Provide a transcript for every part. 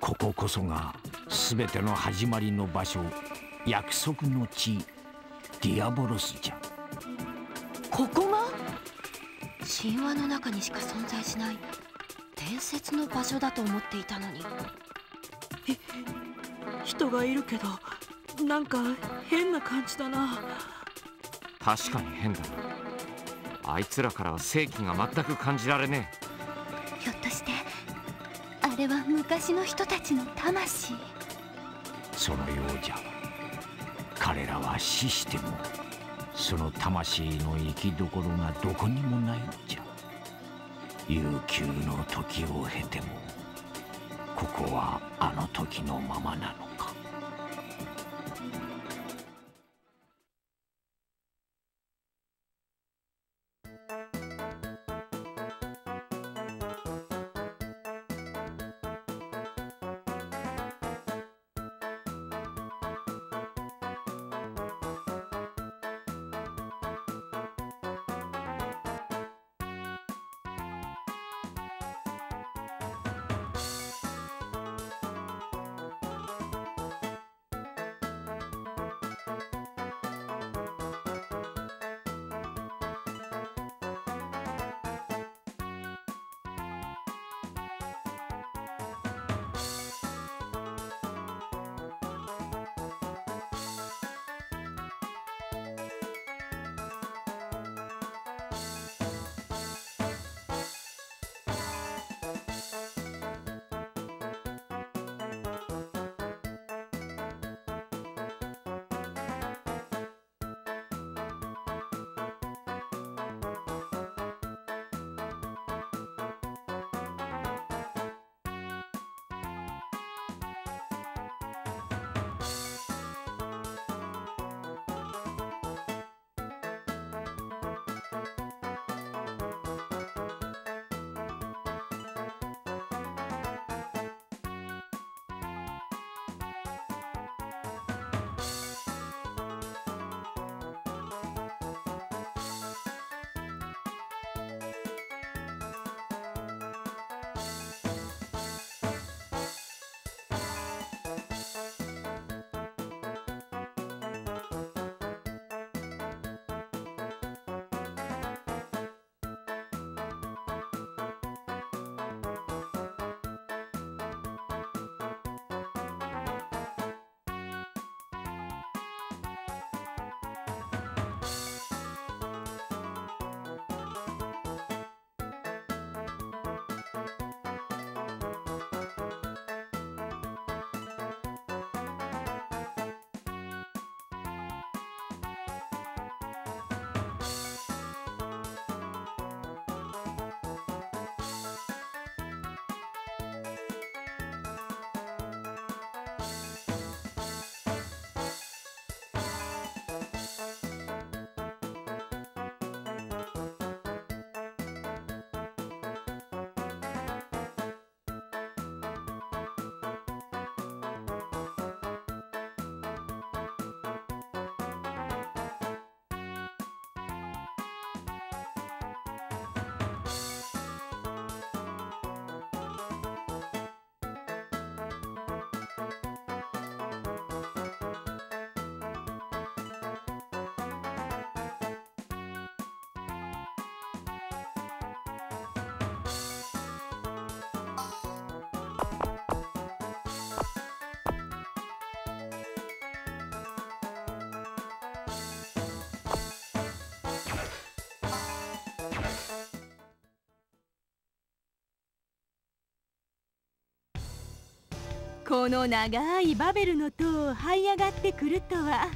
こここそが全ての始まりの場所、約束の地、ディアボロスじゃ。 ここが神話の中にしか存在しない伝説の場所だと思っていたのに。 人がいるけどなんか変な感じだな。 確かに変だな。あいつらからは正気が全く感じられねえ。 ひょっとしてあれは昔の人たちの魂？ そのようじゃ。彼らは死してもその魂の生きどころがどこにもないのじゃ。悠久の時を経てもここはあの時のままなのか。 この長いバベルの塔を這い上がってくるとは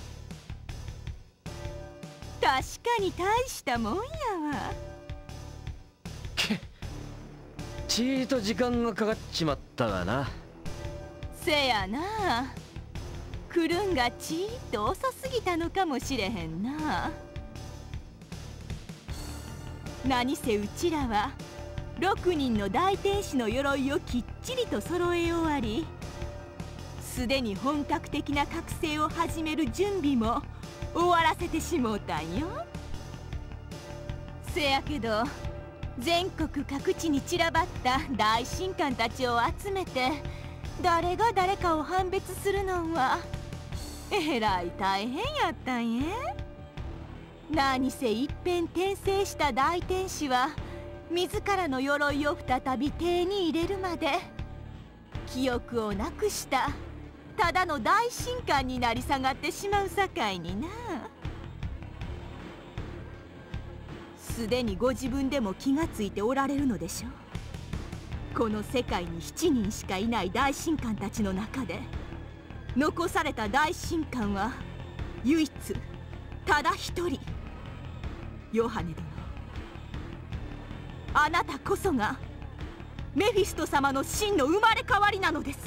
確かに大したもんやわ。 ちーと時間がかかっちまったがな。 せやな、来るんがちーっと遅すぎたのかもしれへんな。何せうちらは6人の大天使の鎧をきっちりと揃え終わり、すでに本格的な覚醒を始める準備も終わらせてしもうたんよ。せやけど全国各地に散らばった大神官たちを集めて誰が誰かを判別するのはえらい大変やったんや。何せ一遍転生した大天使は自らの鎧を再び手に入れるまで記憶をなくしたただの大神官になり下がってしまうさかいにな。すでにご自分でも気がついておられるのでしょう。この世界に7人しかいない大神官たちの中で残された大神官は唯一ただ一人。ヨハネ殿、あなたこそがメフィスト様の真の生まれ変わりなのです。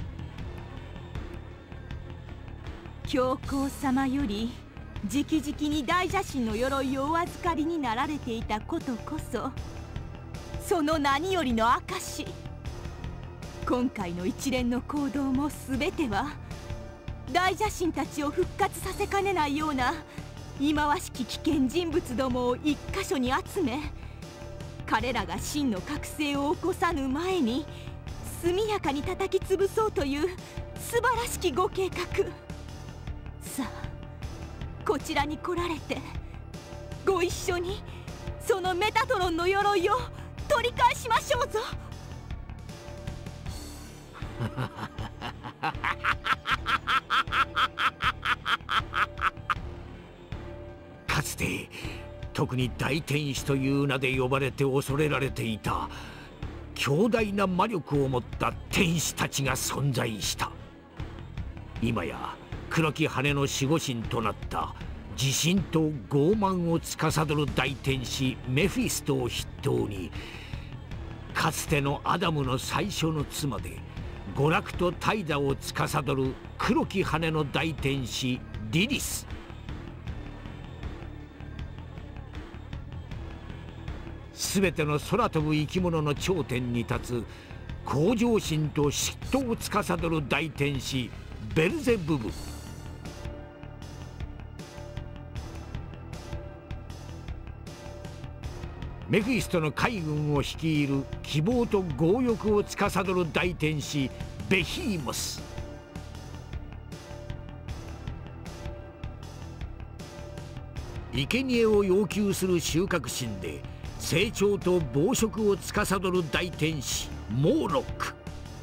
教皇様より直々に大邪神の鎧をお預かりになられていたことこそその何よりの証。今回の一連の行動も全ては大邪神たちを復活させかねないような忌まわしき危険人物どもを一箇所に集め、彼らが真の覚醒を起こさぬ前に速やかに叩き潰そうという素晴らしきご計画。さあこちらに来られてご一緒にそのメタトロンの鎧を取り返しましょうぞ。 かつて特に大天使という名で呼ばれて恐れられていた強大な魔力を持った天使たちが存在した。今や黒き羽の守護神となった自信と傲慢を司る大天使メフィストを筆頭に、かつてのアダムの最初の妻で娯楽と怠惰を司る黒き羽の大天使リリス、すべての空飛ぶ生き物の頂点に立つ向上心と嫉妬を司る大天使ベルゼブブ、メフィストの海軍を率いる希望と強欲を司る大天使ベヒーモス、生贄を要求する収穫心で成長と暴食を司る大天使モーロック、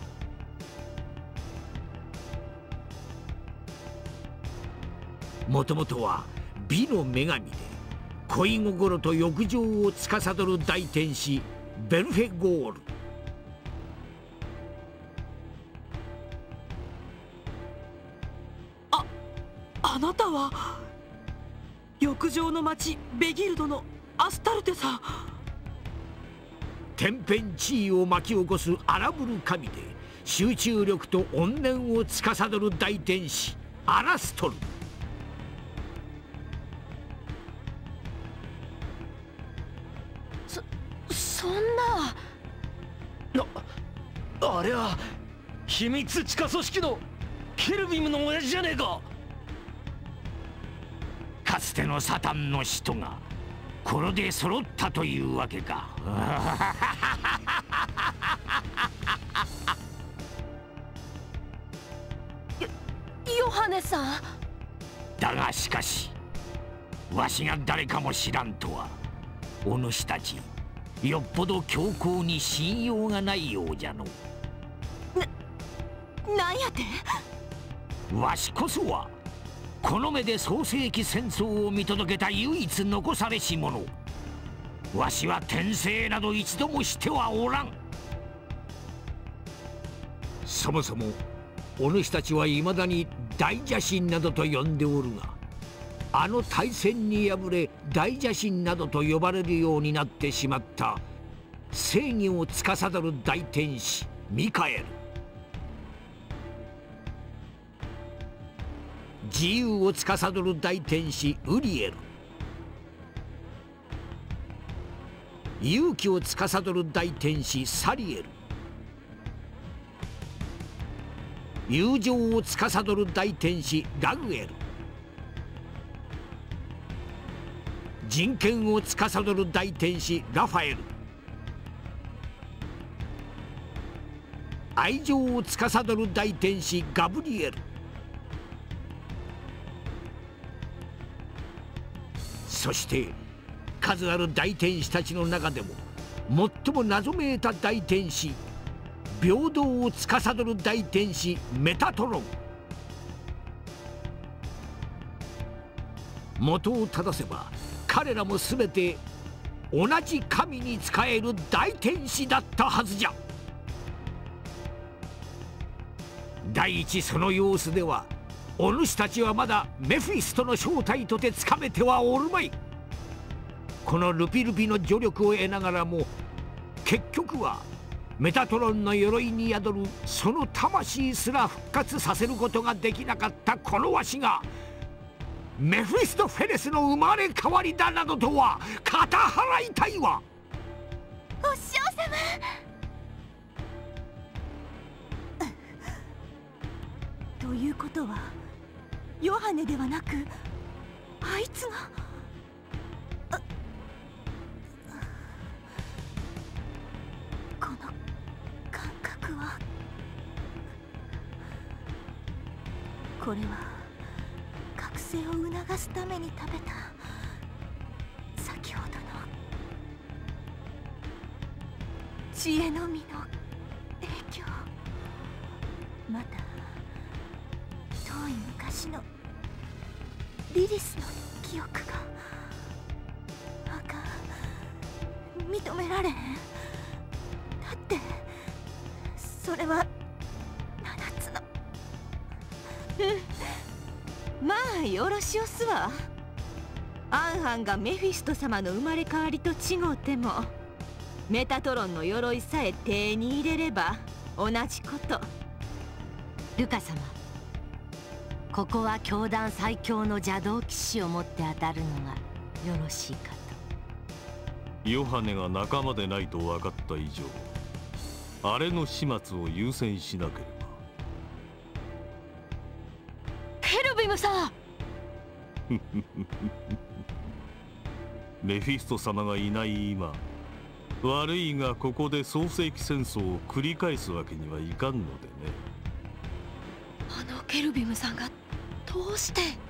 もともとは美の女神で恋心と欲情を司る大天使ベルフェゴール、 あなたは浴場の町ベギルドのアスタルテさん。 天変地異を巻き起こす荒ぶる神で集中力と怨念を司る大天使アラストル、 そんな。 あれは秘密地下組織のケルビムの親父じゃねえか。 かつてのサタンの使徒がこれで揃ったというわけか。 ヨハネさん。 だがしかしわしが誰かも知らんとは、お主たちよっぽど強硬に信用がないようじゃの。 なんやて。 わしこそはこの目で創世紀戦争を見届けた唯一残されし者。わしは転生など一度もしてはおらん。そもそもお主たちはいまだに大邪神などと呼んでおるが、あの大戦に敗れ大邪神などと呼ばれるようになってしまった正義を司る大天使ミカエル、自由を司る大天使ウリエル、勇気を司る大天使サリエル、友情を司る大天使ラグエル、人権を司る大天使ラファエル、 愛情を司る大天使ガブリエル。そして数ある大天使たちの中でも最も謎めいた大天使、平等を司る大天使メタトロン。元を正せば彼らも全て同じ神に仕える大天使だったはずじゃ。第一その様子ではお主たちはまだメフィストの正体とてつかめてはおるまい。このルピルピの助力を得ながらも結局はメタトロンの鎧に宿るその魂すら復活させることができなかったこのわしがメフィストフェレスの生まれ変わりだなどとは肩払いたいわ。 お師匠様。ということはヨハネではなくあいつが。この感覚は。これは覚醒を促すために食べた先ほどの知恵の実の影響。また遠い昔のリリスの記憶が認められへん。だってそれは7つの。まあよろしおすわ。アンハンがメフィスト様の生まれ変わりと違うてもメタトロンの鎧さえ手に入れれば同じこと。 ルカ様、ここは教団最強の邪道騎士を持って当たるのがよろしいかと。 ヨハネが仲間でないと分かった以上、あれの始末を優先しなければ。 ケルビムさんメフィスト様がいない今、悪いがここで創世紀戦争を繰り返すわけにはいかんのでね。 あのケルビムさんがどうして。